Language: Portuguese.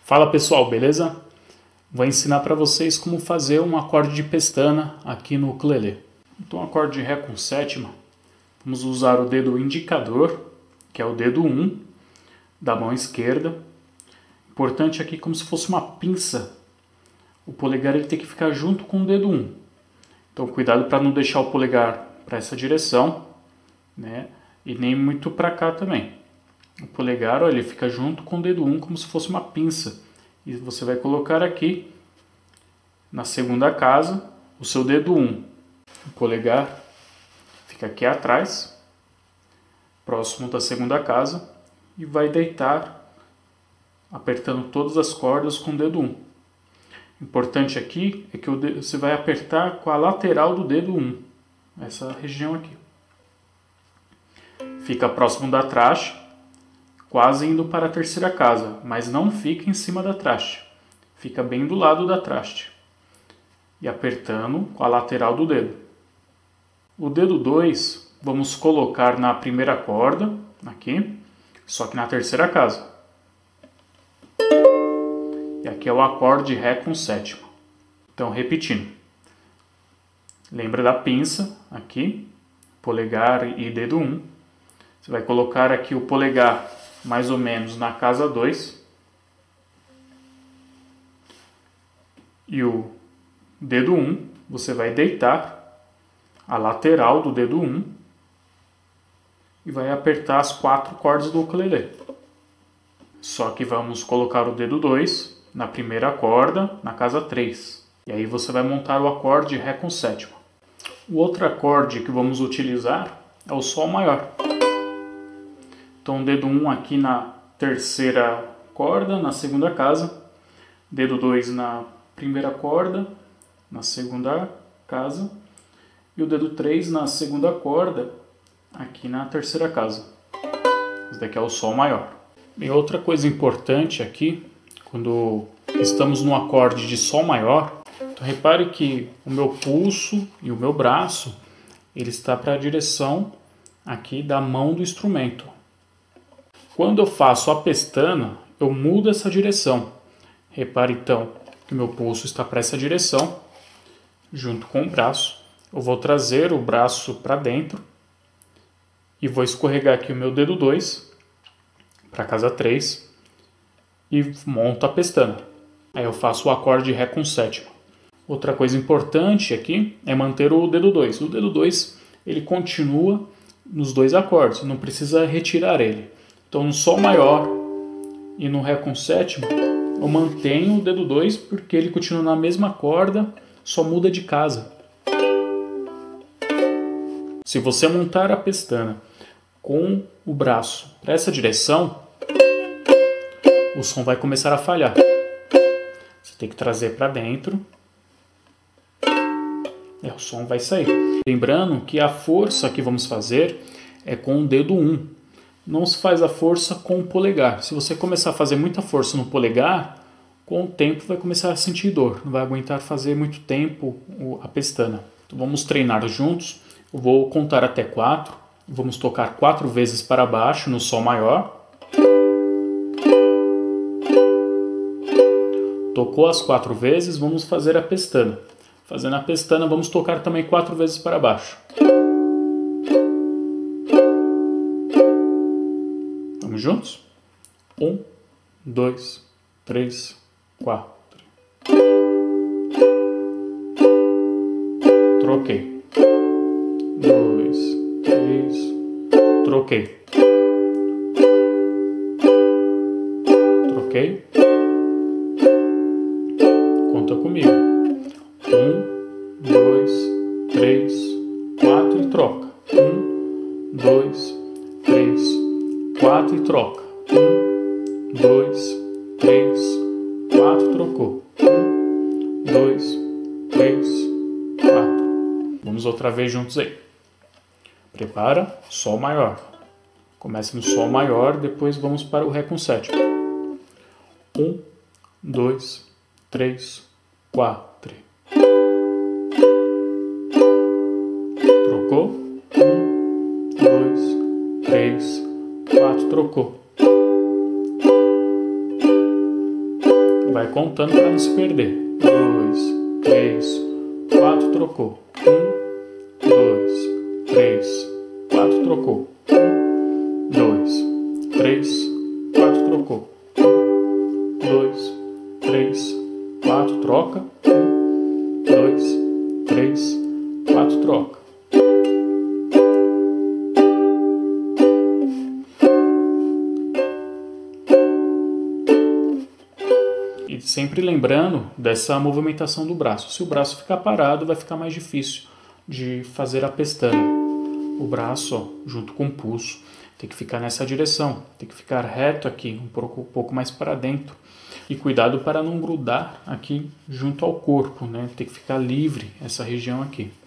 Fala pessoal, beleza? Vou ensinar para vocês como fazer um acorde de pestana aqui no ukulele. Então, acorde de Ré com sétima, vamos usar o dedo indicador, que é o dedo 1 da mão esquerda. Importante aqui como se fosse uma pinça. O polegar ele tem que ficar junto com o dedo 1. Então, cuidado para não deixar o polegar para essa direção, né? E nem muito para cá também. O polegar, olha, ele fica junto com o dedo 1 como se fosse uma pinça. E você vai colocar aqui na segunda casa o seu dedo 1. O polegar fica aqui atrás, próximo da segunda casa, e vai deitar apertando todas as cordas com o dedo 1. Importante aqui é que você vai apertar com a lateral do dedo 1, essa região aqui. Fica próximo da traste, quase indo para a terceira casa, mas não fica em cima da traste. Fica bem do lado da traste. E apertando com a lateral do dedo. O dedo 2 vamos colocar na primeira corda, aqui, só que na terceira casa. E aqui é o acorde Ré com sétima. Então, repetindo. Lembra da pinça, aqui, polegar e dedo 1. Você vai colocar aqui o polegar mais ou menos na casa 2. E o dedo 1, você vai deitar a lateral do dedo 1 e vai apertar as 4 cordas do ukulele. Só que vamos colocar o dedo 2 na primeira corda, na casa 3. E aí você vai montar o acorde Ré com sétima. O outro acorde que vamos utilizar é o Sol maior. Então, dedo 1 aqui na terceira corda, na segunda casa. Dedo 2 na primeira corda, na segunda casa. E o dedo 3 na segunda corda, aqui na terceira casa. Esse daqui é o Sol maior. E outra coisa importante aqui, quando estamos no acorde de Sol maior, então repare que o meu pulso e o meu braço, ele está para a direção aqui da mão do instrumento. Quando eu faço a pestana, eu mudo essa direção. Repare então que o meu pulso está para essa direção, junto com o braço. Eu vou trazer o braço para dentro e vou escorregar aqui o meu dedo 2 para a casa 3 e monto a pestana. Aí eu faço o acorde Ré com sétima. Outra coisa importante aqui é manter o dedo 2. O dedo 2 ele continua nos dois acordes, não precisa retirar ele. Então, no Sol maior e no Ré com sétima, eu mantenho o dedo 2 porque ele continua na mesma corda, só muda de casa. Se você montar a pestana com o braço para essa direção, o som vai começar a falhar. Você tem que trazer para dentro e o som vai sair. Lembrando que a força que vamos fazer é com o dedo 1. Não se faz a força com o polegar. Se você começar a fazer muita força no polegar, com o tempo vai começar a sentir dor. Não vai aguentar fazer muito tempo a pestana. Então vamos treinar juntos. Eu vou contar até 4. Vamos tocar 4 vezes para baixo no Sol maior. Tocou as 4 vezes, vamos fazer a pestana. Fazendo a pestana, vamos tocar também 4 vezes para baixo. Vamos juntos? 1, 2, 3, 4. Troquei. 2, 3. Troquei. Troquei. Conta comigo. 1, 2, 3, 4 e troca. 1, 2, 3, 4 e troca. 1, 2, 3, 4, trocou. 1, 2, 3, 4. Vamos outra vez juntos aí. Prepara, Sol maior. Começa no Sol maior, depois vamos para o Ré com sétima. 1, 2, 3, 4. Trocou. 1, 2, 3, 4. Trocou. Vai contando para não se perder. 2, 3, 4, trocou. 1, 2, 3, 4, trocou. 1, 2, 3, 4, trocou. 1, 2, 3, 4, troca. 1, 2, 3, 4, troca. E sempre lembrando dessa movimentação do braço. Se o braço ficar parado, vai ficar mais difícil de fazer a pestana. O braço, ó, junto com o pulso, tem que ficar nessa direção. Tem que ficar reto aqui, um pouco mais para dentro. E cuidado para não grudar aqui junto ao corpo, né? Tem que ficar livre essa região aqui.